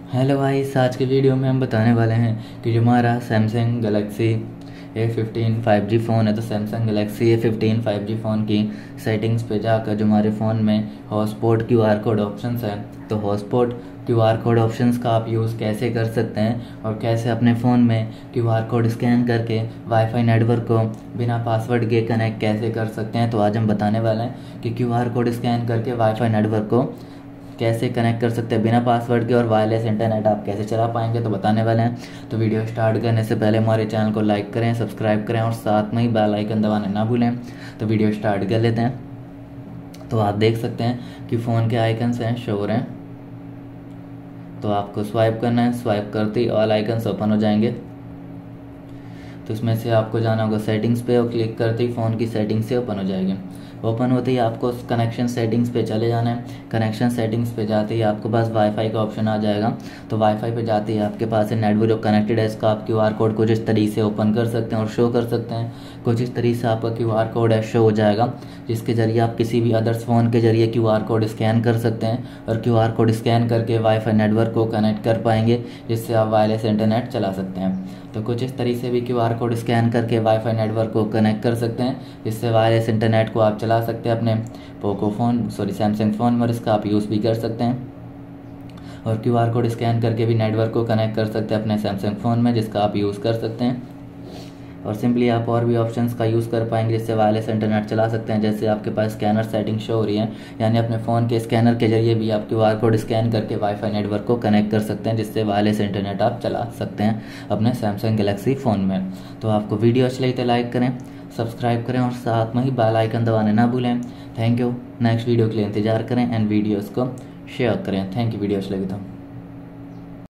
Hello guys, आज के video में हम बताने वाले हैं कि जो हमारा Samsung Galaxy A15 5G phone है, तो Samsung Galaxy A15 5G phone की सेटिंग्स पे जाकर जो हमारे फ़ोन में हॉटस्पॉट QR कोड ऑप्शंस है, तो हॉटस्पॉट QR कोड ऑप्शंस का आप यूज़ कैसे कर सकते हैं और कैसे अपने फ़ोन में QR कोड स्कैन करके वाईफाई नेटवर्क को बिना पासवर्ड के कनेक्ट कैसे कर सकते हैं। तो आज हम बताने वाले हैं कि QR कोड स्कैन करके वाईफाई नेटवर्क को कैसे कनेक्ट कर सकते हैं बिना पासवर्ड के, और वायरलेस इंटरनेट आप कैसे चला पाएंगे, तो बताने वाले हैं। तो वीडियो स्टार्ट करने से पहले हमारे चैनल को लाइक करें, सब्सक्राइब करें और साथ में ही बेल आइकन दबाना ना भूलें। तो वीडियो स्टार्ट कर लेते हैं। तो आप देख सकते हैं कि फ़ोन के आइकन्स हैं, शो हो रहे हैं। तो आपको स्वाइप करना है, स्वाइप करते ही ऑल आइकन्स ओपन हो जाएंगे। तो इसमें से आपको जाना होगा सेटिंग्स पे और क्लिक करते ही फ़ोन की सेटिंग्स से ओपन हो जाएगी। ओपन होते ही आपको कनेक्शन सेटिंग्स पे चले जाना है। कनेक्शन सेटिंग्स पे जाते ही आपके पास वाईफाई का ऑप्शन आ जाएगा। तो वाईफाई पे जाते ही आपके पास नेटवर्क जो कनेक्टेड है, इसका आप QR कोड कुछ इस तरीके से ओपन कर सकते हैं और शो कर सकते हैं। कुछ इस तरीके से आपका QR कोड है शो हो जाएगा, जिसके ज़रिए आप किसी भी अदर्स फ़ोन के ज़रिए QR कोड स्कैन कर सकते हैं और QR कोड स्कैन करके वाईफाई नेटवर्क को कनेक्ट कर पाएंगे, जिससे आप वायरलेस इंटरनेट चला सकते हैं। तो कुछ इस तरीके से भी QR कोड स्कैन करके वाईफाई नेटवर्क को कनेक्ट कर सकते हैं, जिससे वायरलेस इंटरनेट को आप चला सकते हैं अपने सैमसंग फ़ोन में, और इसका आप यूज़ भी कर सकते हैं। और QR कोड स्कैन करके भी नेटवर्क को कनेक्ट कर सकते हैं अपने सैमसंग फ़ोन में, जिसका आप यूज़ कर सकते हैं। और सिंपली आप और भी ऑप्शंस का यूज़ कर पाएंगे, जिससे वायरलेस इंटरनेट चला सकते हैं। जैसे आपके पास स्कैनर सेटिंग शो हो रही है, यानी अपने फ़ोन के स्कैनर के जरिए भी आप QR कोड स्कैन करके वाईफाई नेटवर्क को कनेक्ट कर सकते हैं, जिससे वायरलेस इंटरनेट आप चला सकते हैं अपने सैमसंग गलेक्सी फ़ोन में। तो आपको वीडियो अच्छी लगी तो लाइक करें, सब्सक्राइब करें और साथ में ही बेल आइकन दबाने ना भूलें। Thank you. नेक्स्ट वीडियो के लिए इंतजार करें एंड वीडियोज़ को शेयर करें। Thank you. वीडियो अच्छी लगी तो